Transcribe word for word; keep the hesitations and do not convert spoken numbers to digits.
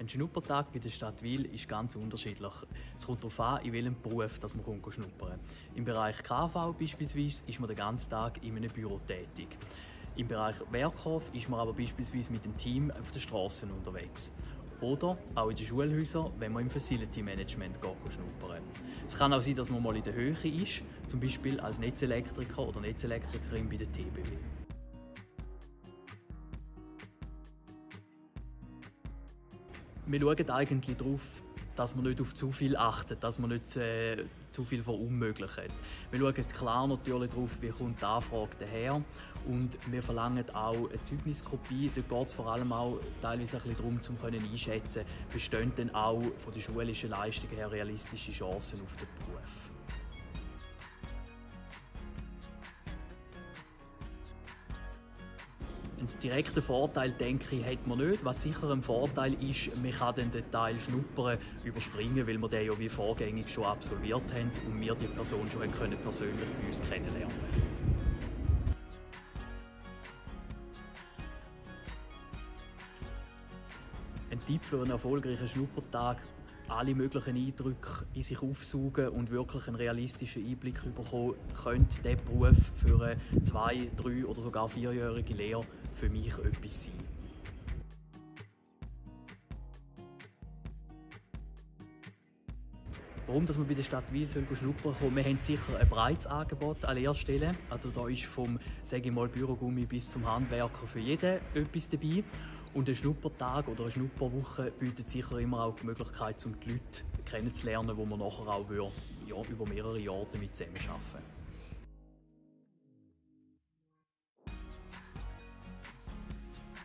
Ein Schnuppertag bei der Stadt Wil ist ganz unterschiedlich. Es kommt darauf an, in welchem Beruf dass man schnuppern kann. Im Bereich K V beispielsweise ist man den ganzen Tag in einem Büro tätig. Im Bereich Werkhof ist man aber beispielsweise mit dem Team auf den Straßen unterwegs. Oder auch in den Schulhäusern, wenn man im Facility Management schnuppern. Es kann auch sein, dass man mal in der Höhe ist, zum Beispiel als Netzelektriker oder Netzelektrikerin bei der T B W. Wir schauen eigentlich darauf, dass man nicht auf zu viel achtet, dass man nicht äh, zu viel verunmöglicht. Wir schauen klar natürlich darauf, wie kommt die Anfrage daher, und wir verlangen auch eine Zeugniskopie. Dort geht es vor allem auch teilweise ein bisschen darum, um einschätzen, bestehen denn auch von der schulischen Leistung her realistische Chancen auf den Beruf. Einen direkten Vorteil, denke ich, hat man nicht. Was sicher ein Vorteil ist, man kann den Teil Schnuppern überspringen, weil wir den ja wie vorgängig schon absolviert haben und wir die Person schon können persönlich bei uns kennenlernen. Ein Tipp für einen erfolgreichen Schnuppertag: alle möglichen Eindrücke in sich aufsaugen und wirklich einen realistischen Einblick bekommen, könnte dieser Beruf für eine zwei-, drei- oder sogar vierjährige Lehre für mich etwas sein. Warum dass man bei der Stadt Wil schnuppern kann? Wir haben sicher ein breites Angebot an Lehrstellen. Also da ist vom, sage ich mal, Bürogummi bis zum Handwerker für jeden etwas dabei. Und ein Schnuppertag oder eine Schnupperwoche bietet sicher immer auch die Möglichkeit, um die Leute kennenzulernen, wo man nachher auch ja, über mehrere Jahre damit zusammenarbeiten.